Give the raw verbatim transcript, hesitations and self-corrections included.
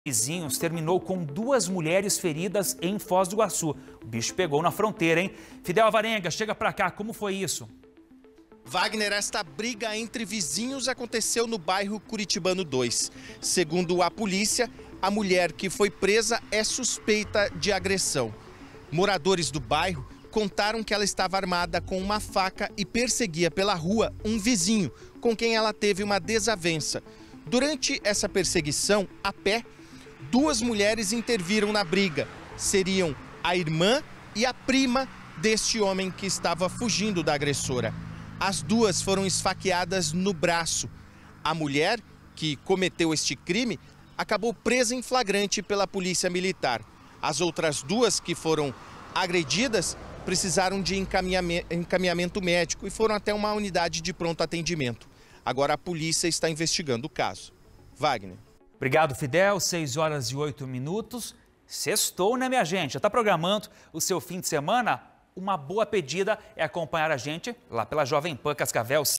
Vizinhos terminou com duas mulheres feridas em Foz do Iguaçu. O bicho pegou na fronteira, hein? Fidel Alvarenga, chega pra cá, como foi isso? Wagner, esta briga entre vizinhos aconteceu no bairro Curitibano dois. Segundo a polícia, a mulher que foi presa é suspeita de agressão. Moradores do bairro contaram que ela estava armada com uma faca e perseguia pela rua um vizinho, com quem ela teve uma desavença. Durante essa perseguição, a pé, duas mulheres interviram na briga. Seriam a irmã e a prima deste homem que estava fugindo da agressora. As duas foram esfaqueadas no braço. A mulher, que cometeu este crime, acabou presa em flagrante pela polícia militar. As outras duas que foram agredidas precisaram de encaminhamento médico e foram até uma unidade de pronto atendimento. Agora a polícia está investigando o caso. Wagner. Obrigado, Fidel. seis horas e oito minutos. Sextou, né, minha gente? Já está programando o seu fim de semana? Uma boa pedida é acompanhar a gente lá pela Jovem Pan Cascavel.